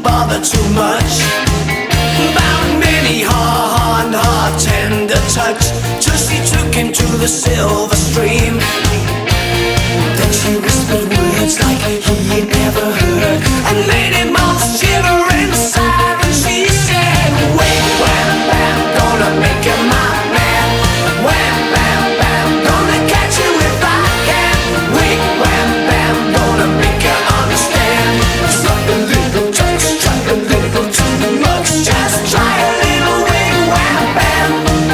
didn't bother too much about many hard, tender touch, till she took him to the silver stream. Then she whispered words like he never heard, and made him all shiver inside. And she said, Wig Wam Bam, gonna make you my man. Wham Bam Bam, gonna catch you if I can. Wig Wam Bam, gonna make you understand. It's like a little touch, try a little too much. Just try a little Wig Wam Bam.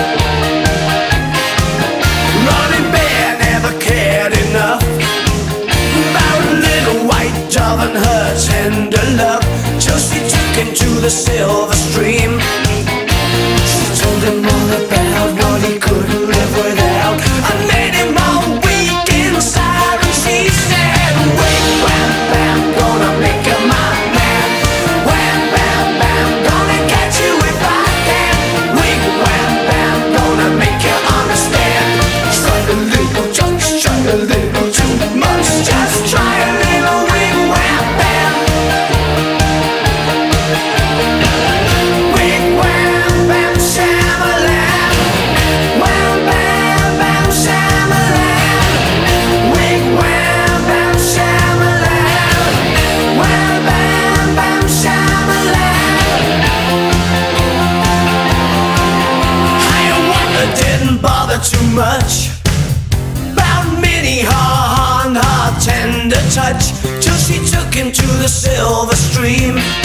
Running Bear never cared enough about a little white dove and her tender love, till she took him to the silver stream. She told him all about what he couldn't live without, and made him all weak inside. And she said, Wig Wam Bam, gonna make you my man. Wham Bam Bam, gonna catch you if I can. Wig Wam Bam, gonna make you understand. Try a little, just try a little too much. Just try a little Wig Wam Bam. Wig Wam Bam Shamalam. Wham Bam Bam Shamalam. Wig Wam Bam Shamalam. Wham Bam Bam Shamalam. Higher wonder didn't bother too much about many hard, tender touch, till she took him to the silver stream.